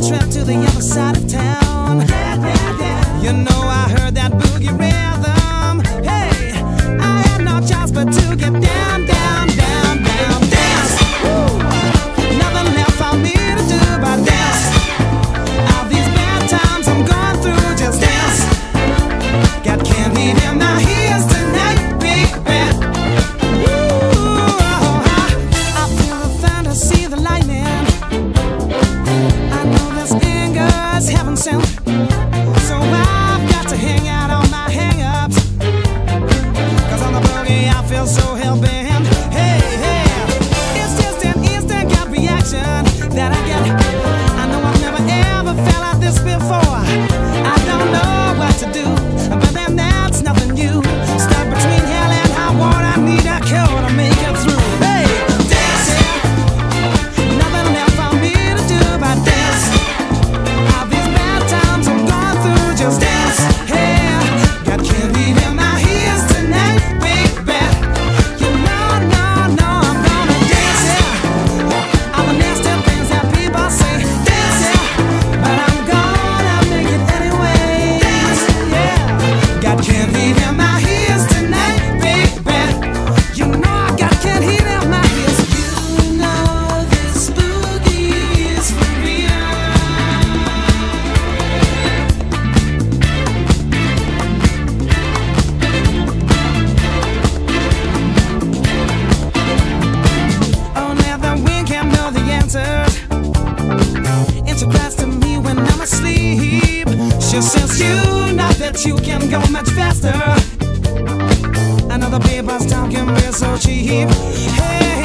trip to the other side of town. You know I heard that boogie rhythm. Hey, I had no choice but to get down, down, down, down, dance. Woo. Nothing left for me to do but dance. All these bad times I'm going through, just dance. Got candy in my ears tonight, baby. Woo. I feel the thunder, see the lightning. I know this anger's heaven sent. So I've got to hang out on my hang-ups. 'Cause on the boogie I feel so hell-bent. Hey, hey, it's just an instant gut reaction that I get. I know I've never ever felt like this before. I don't know what to do, but then that's nothing new. Stuck between hell and high water, I need a cure to make it through. Hey, dance, yeah. Nothing left for me to do but dance. All these bad times I'm going through, just dance. Hey, got candy in my ears tonight, baby. You know, no, no, I'm gonna dance, yeah. All the nasty things that people say, dance, yeah. But I'm gonna make it anyway. Dance, yeah. Got candy in my ears tonight, baby. You know I got candy in my ears. You know this boogie is for real. Oh, now the wind can't know the answers. It surprise to me when I'm asleep. She says you know that you can go much faster. Another paper's talking real so cheap. Hey,